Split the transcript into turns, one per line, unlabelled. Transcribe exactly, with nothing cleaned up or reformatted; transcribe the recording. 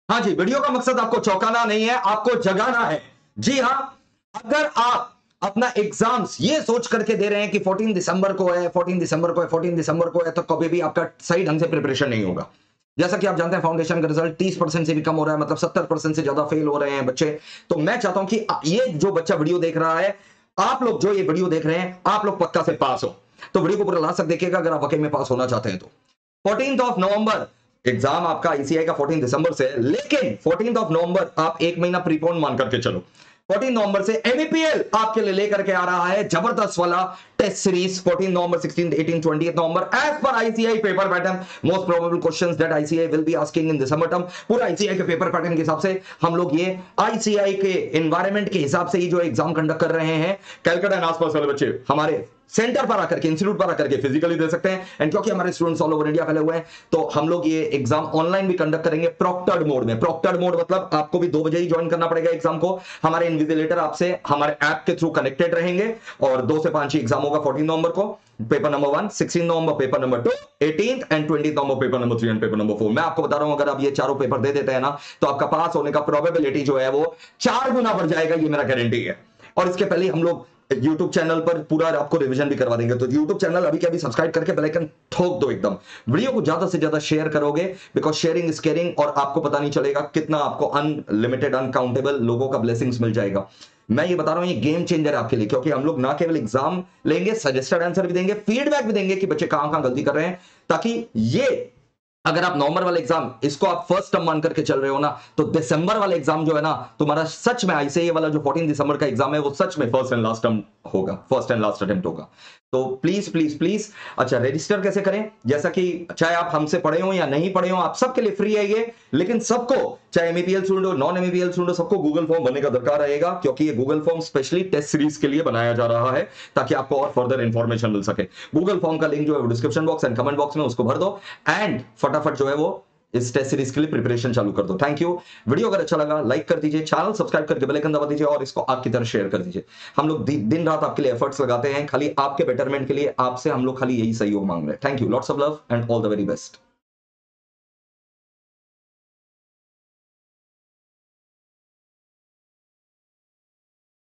हाँ जी, वीडियो का मकसद आपको चौंकाना नहीं है, आपको जगाना है। जी हाँ, अगर आप अपना एग्जाम्स ये सोच करके दे रहे हैं कि चौदह दिसंबर को है, चौदह दिसंबर को है, चौदह दिसंबर को है, तो कभी भी आपका सही ढंग से प्रिपरेशन नहीं होगा। जैसा कि आप जानते हैं फाउंडेशन का रिजल्ट तीस परसेंट से भी कम हो रहा है, मतलब सत्तर परसेंट से ज्यादा फेल हो रहे हैं बच्चे। तो मैं चाहता हूं कि ये जो बच्चा वीडियो देख रहा है, आप लोग जो ये वीडियो देख रहे हैं, आप लोग पक्का से पास हो। तो वीडियो को पूरा लास्ट तक देखिएगा अगर आप वाकई में पास होना चाहते हैं तो। फोर्टीन ऑफ नवंबर एग्जाम आपका आईसीआई का चौदह दिसंबर से है, लेकिन फोर्टीन ऑफ नवंबर आप एक महीना प्रीपोन मान करके चलो। चौदह नवंबर से एमईपीएल आपके लिए लेकर के आ रहा है जबरदस्त वाला टेस्ट सीरीज। चौदह नवंबर, सोलह, अठारह, twenty November as per ICI paper pattern. Most probable questions that ICI will be asking in December term. पूरा आईसीआई के पेपर पैटर्न के हिसाब से हम लोग ये आईसीआई के एनवायरनमेंट के हिसाब से ही जो एग्जाम कंडक्ट कर रहे हैं। कलकत्ता एंड आसपास वाले बच्चे हमारे सेंटर पर आकर के, इंस्टीट्यूट पर आकर के फिजिकली दे सकते हैं। एंड क्योंकि हमारे स्टूडेंट्स ऑल ओवर इंडिया फैले हुए हैं, तो हम लोग ये एग्जाम ऑनलाइन भी कंडक्ट करेंगे प्रॉक्टर्ड मोड में। प्रॉक्टर्ड मोड मतलब आपको भी दो बजे ही ज्वाइन करना पड़ेगा एग्जाम को। हमारे इन्विजिलेटर आपसे हमारे ऐप के थ्रू कनेक्टेड रहेंगे और दो से पांच ही एग्जाम होगा चौदह नवंबर को। पेपर नंबर वन, सोलह नवंबर पेपर नंबर टू, अठारह एंड बीस नवंबर paper number three and paper number four. मैं आपको बता रहा हूं अगर आप ये चारों पेपर दे देते हैं ना, तो आपका पास होने का प्रोबेबिलिटी जो है वो चार गुना बढ़ जाएगा, ये मेरा गारंटी है। और इसके पहले हम लोग YouTube चैनल पर पूरा आपको रिवीजन भी करवा देंगे। तो YouTube चैनल अभी के अभी सब्सक्राइब करके बेल आइकन ठोक दो एकदम। वीडियो को ज्यादा से ज्यादा शेयर करोगे, बिकॉज शेयरिंग इज केयरिंग, और आपको पता नहीं चलेगा कितना आपको अनलिमिटेड अनकाउंटेबल लोगों का ब्लेसिंग्स मिल जाएगा। मैं ये बता रहा हूं ये गेम चेंजर है आपके लिए, क्योंकि हम लोग ना केवल एग्जाम लेंगे, सजेस्टेड आंसर भी देंगे, फीडबैक भी देंगे कि बच्चे कहां कहां गलती कर रहे हैं, ताकि ये अगर आप नवंबर वाला एग्जाम इसको आप फर्स्ट टर्म मान करके चल रहे हो ना, तो दिसंबर वाला एग्जाम जो है ना तुम्हारा सच में आईसीआई वाला जो चौदह दिसंबर का एग्जाम है वो सच में फर्स्ट एंड लास्ट टर्म होगा, फर्स्ट एंड लास्ट अटेम्प्ट होगा। तो प्लीज प्लीज प्लीज, अच्छा रजिस्टर कैसे करें? जैसा कि चाहे आप हमसे पढ़े हो या नहीं पढ़े हो, आप सबके लिए फ्री है ये, लेकिन सबको, चाहे एमईपीएल स्टूडेंट हो, नॉन एमईपीएल स्टूडेंट हो, सबको गूगल फॉर्म भरने का दरकार रहेगा, क्योंकि ये Google form specially test series के लिए बनाया जा रहा है, ताकि आपको और फर्दर इंफॉर्मेशन मिल सके। गूगल फॉर्म का लिंक जो है description box and comment box में, उसको भर दो एंड फटाफट जो है वो इस टेस्ट सीरीज के लिए प्रिपरेशन चालू कर दो। Thank you. वीडियो अगर अच्छा लगा लाइक कर दीजिए, चैनल सब्सक्राइब करके बेल आइकन दबा दीजिए और इसको आपकी तरह शेयर कर दीजिए। हम लोग दिन रात आपके लिए एफर्ट्स लगाते हैं, खाली आपके बेटरमेंट के लिए, आपसे हम लोग खाली यही सहयोग मांग रहे हैं। Thank you, lots of love and all the very best.